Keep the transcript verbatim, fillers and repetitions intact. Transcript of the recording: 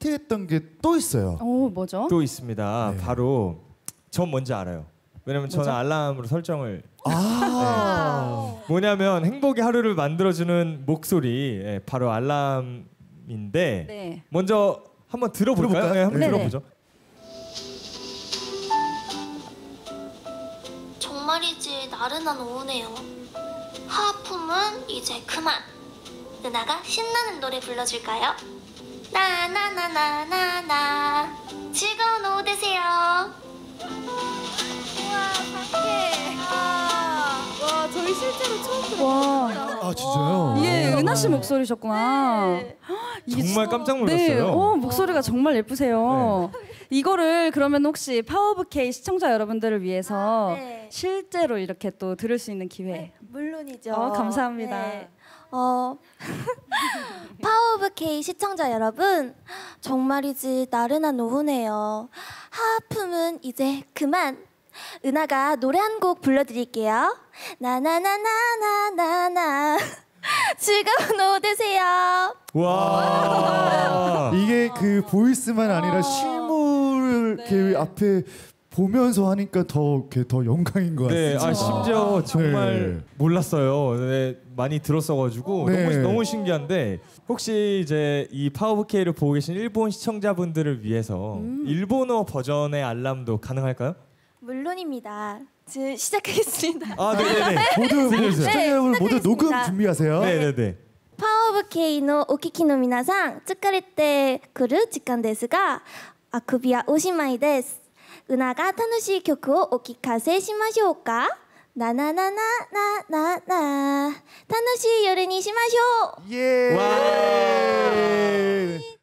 상쾌했던 게 또 있어요. 오, 뭐죠? 또 있습니다. 네. 바로 전 뭔지 알아요. 왜냐면 저는 알람으로 설정을 아. 네. 뭐냐면 행복의 하루를 만들어주는 목소리 예, 바로 알람인데 네. 먼저 한번 들어볼까요? 들어볼까요? 네, 한번 네네. 들어보죠. 정말이지 나른한 오후네요. 하품은 이제 그만. 누나가 신나는 노래 불러줄까요? 나나나나나나 즐거운 오후 되세요. 우와, 상쾌. 와, 저희 실제로 처음 들어요. 와, 아 진짜요? 이게 은하 씨 목소리셨구나. 네. 이게 정말 깜짝 네, 놀랐어요. 어, 목소리가 정말 예쁘세요. 이거를 그러면 혹시 파워 오브 K 시청자 여러분들을 위해서 아, 네. 실제로 이렇게 또 들을 수 있는 기회. 네, 물론이죠. 어, 감사합니다. 네. 어, 파워 오브 K 시청자 여러분, 정말이지 나른한 오후네요. 하품은 이제 그만. 은하가 노래 한 곡 불러드릴게요. 나나나나나나나 즐거운 오후 되세요. 와. 이게 그 보이스만 아니라 실물을 이렇게 앞에 보면서 하니까 더 이렇게 더 영광인 것 네, 같습니다. 아 심지어 정말 네. 몰랐어요. 네, 많이 들었어가지고 네. 너무 너무 신기한데 혹시 이제 이 파워브케이를 보고 계신 일본 시청자분들을 위해서 일본어 버전의 알람도 가능할까요? 물론입니다. 지금 시작하겠습니다. 아, 네네네. 모두 들려주세요. 시청자 여러분 모두 녹음 시작하겠습니다. 준비하세요. 네네네. パワーオブ K のお聞きの皆さん、疲れてくる時間ですが、あくびはおしまいです。うなが楽しい曲をお聞かせしましょうか。ななななななな楽しい夜にしましょう。 예. 와.